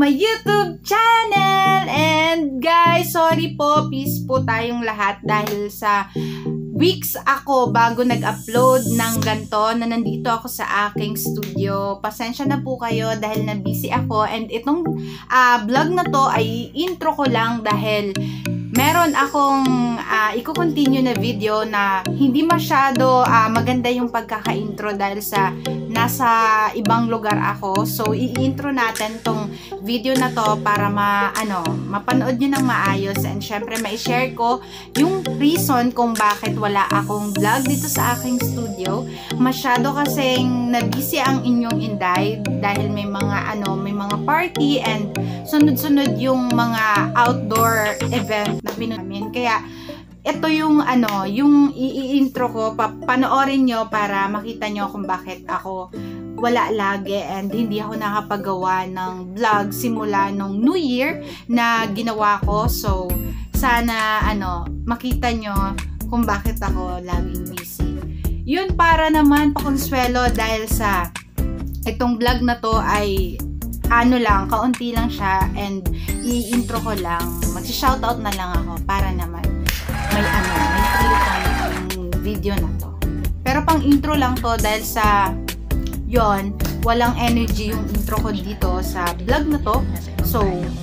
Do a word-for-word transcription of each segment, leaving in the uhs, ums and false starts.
my YouTube channel! And guys, sorry po, peace po tayong lahat dahil sa weeks ako bago nag-upload ng ganto na nandito ako sa aking studio. Pasensya na po kayo dahil na busy ako, and itong uh, vlog na to ay intro ko lang dahil meron akong uh, i-continue na video na hindi masyado uh, maganda yung pagkaka-intro dahil sa nasa ibang lugar ako. So, i-intro natin tong video na to para ma, ano, mapanood nyo ng maayos, and syempre ma-share ko yung reason kung bakit wala akong vlog dito sa aking studio. Masyado kasing na-busy ang inyong inday dahil may mga ano, may mga party and sunod-sunod yung mga outdoor event na pinunamin. Kaya ito yung ano, yung i-intro ko, panoorin nyo para makita nyo kung bakit ako wala lagi and hindi ako nakapagawa ng vlog simula nung New Year na ginawa ko. So, sana ano, makita nyo kung bakit ako laging busy. Yun, para naman pakonsuelo dahil sa itong vlog na to ay ano lang, kaunti lang siya, and i-intro ko lang, mag-shoutout na lang ako para naman may ano, may klikan yung video na to. Pero pang intro lang to dahil sa yon, walang energy yung intro ko dito sa vlog na to. So,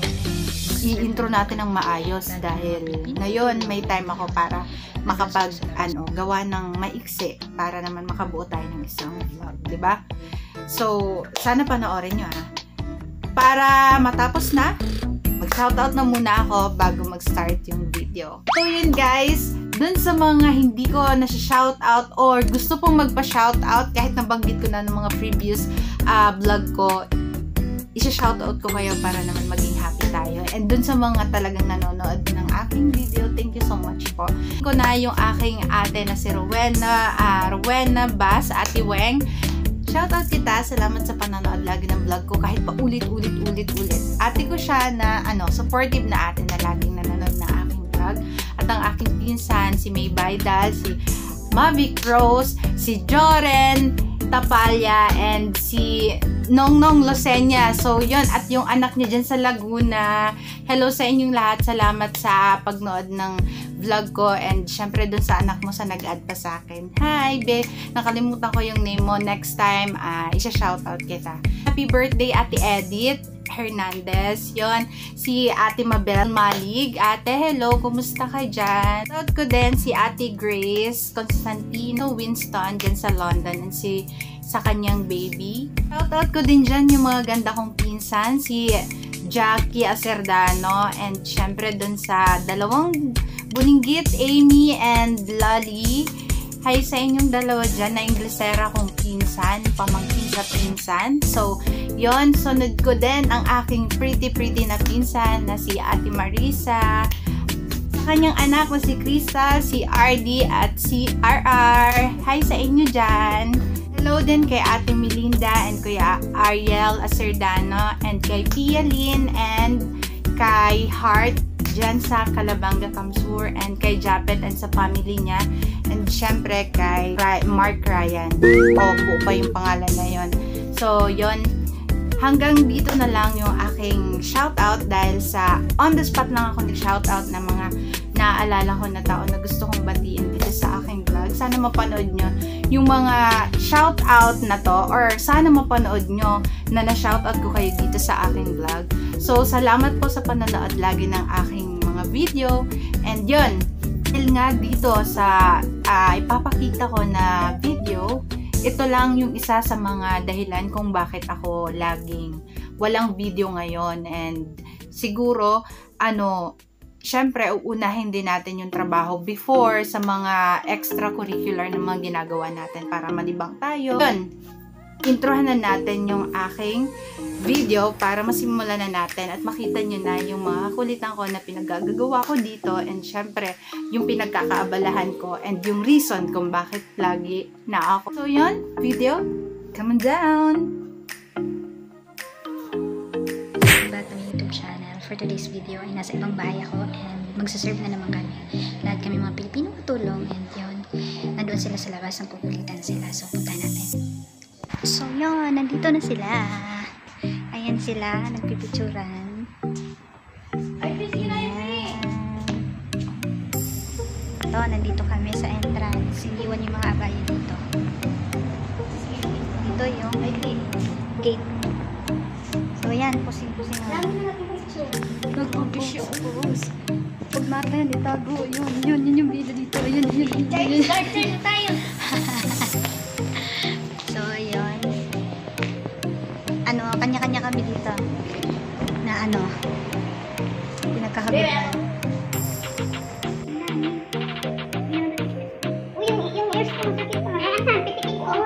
i-intro natin ng maayos dahil ngayon may time ako para makapag ano, gawa ng maiksi para naman makabuo tayo ng isang vlog, di ba? So, sana panoorin nyo ha. Para matapos na, mag-shoutout na muna ako bago mag-start yung video. So yun guys, dun sa mga hindi ko na-shoutout or gusto pong magpa-shoutout kahit nabanggit ko na ng mga previous uh, vlog ko, isa-shoutout ko kayo para naman maging happy tayo. And dun sa mga talagang nanonood ng aking video, thank you so much po. Ko na yung aking ate na si Rowena, uh, Rowena Bas, Ate Weng. Shoutout kita, salamat sa panonood lagi ng vlog ko kahit pa ulit-ulit-ulit-ulit. Ate ko siya na ano, supportive na ate na laging nanonood ng aking vlog. At ang aking pinsan, si May Baydal, si Mavic Rose, si Joren Tapalya, and si Nongnong Losenya. So, yun. At yung anak niya dyan sa Laguna. Hello sa inyong lahat. Salamat sa pagnood ng vlog ko. And syempre dun sa anak mo sa nag-add pa sa akin. Hi, be. Nakalimutan ko yung name mo. Next time, uh, isa-shoutout kita. Happy birthday, Ate Edith Hernandez. Yon, si Ate Mabel Malig. Ate, hello. Kumusta ka dyan? Shoutout ko din si Ate Grace Constantino Winston dyan sa London. And si sa kanyang baby. Shoutout ko din dyan yung mga ganda kong pinsan. Si Jackie Acerdano. And syempre dun sa dalawang buninggit, Amy and Lali. Hi sa inyong dalawa dyan na Inglesera kong pinsan, pamangkin sa pinsan. So, yon, sunod ko din ang aking pretty-pretty na pinsan na si Ate Marisa. Sa kanyang anak na si Crystal, si R D at si R R. Hi sa inyo dyan. Hello din kay Ate Melinda and Kuya Ariel Acerdano, and kay Pia Lynn and kay Heart dyan sa Calabanga, Kamsur, and kay Japet and sa family niya, and syempre kay Mark Ryan. Opo pa yung pangalan na yon. So yon, hanggang dito na lang yung aking shoutout dahil sa on the spot lang ako nag-shoutout ng mga naaalala ko na tao na gusto kong batiin dito sa aking vlog. Sana mapanood nyo yung mga shoutout na to, or sana mapanood nyo na na-shoutout ko kayo dito sa aking vlog. So, salamat po sa panonood lagi ng aking mga video. And yun, dahil nga dito sa uh, ipapakita ko na video, ito lang yung isa sa mga dahilan kung bakit ako laging walang video ngayon. And siguro, ano, syempre, uunahin din natin yung trabaho before sa mga extracurricular na mga ginagawa natin para malibang tayo. Yun, introhan na natin yung aking video para masimulan na natin at makita nyo na yung mga kulitan ko na pinagagagawa ko dito, and syempre, yung pinagkakaabalahan ko and yung reason kung bakit lagi na ako. So yun, video, come on down! Back to my YouTube channel. For today's video ay nasa ibang bahay ako and magsaserve na naman kami. Lahat kami mga Pilipino katulong, and yun, nandoon sila sa labas, ang kukulitan sila. So punta natin. So yun, nandito na sila. Ayan. Ayan sila, nagpipicturan. Ayan. Ito, nandito kami sa entrance. Iniwan yung mga abaya dito. Dito yung gate. So, ayan, pusing-pusing nga. Nagpipicture. Pag mata yan, itago. Yun, yun, yun yung video dito. Yun, yun, yun. Starter na tayo. So, yun. Ano, kanya-kanya kami dito. Na ano, pinagkakabitan. Uy, yung, yung ears ko, sakit pa. Asan? Pitikin ko.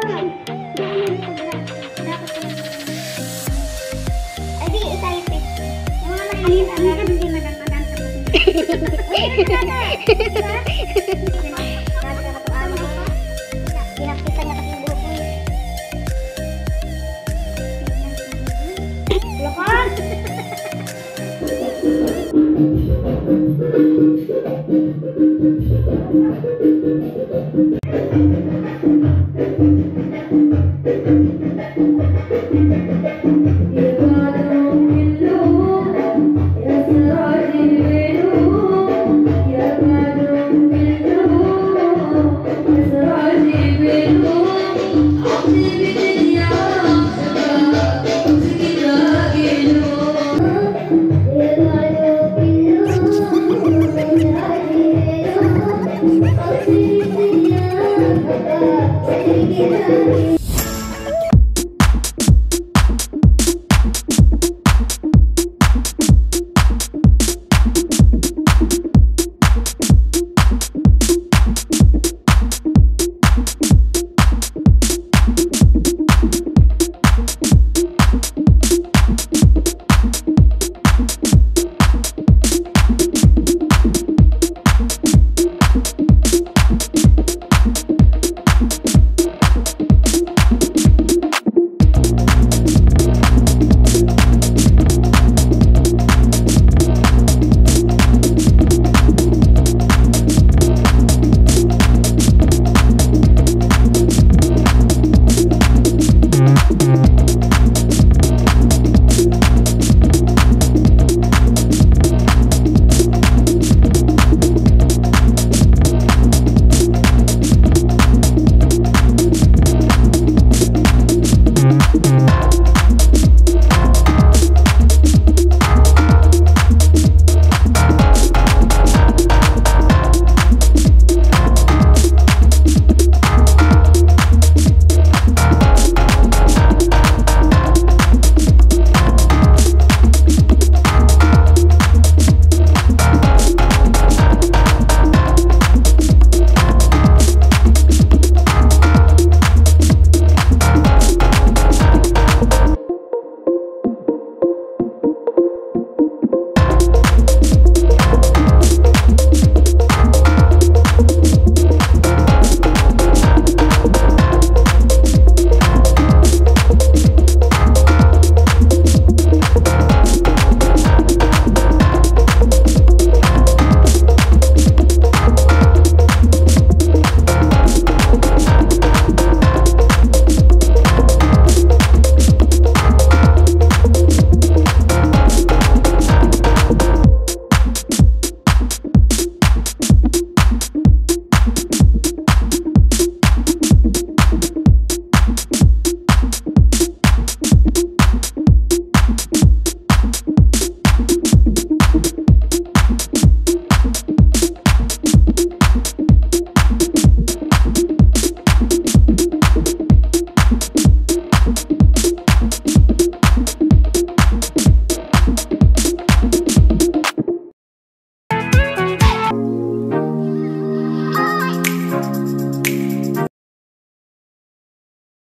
Ay, di, italipit. Yung mga kanina, meron din madang-madang sa pusin. Uy, ito na na. Pinakita niya kasi yung buhok mo. Lakas!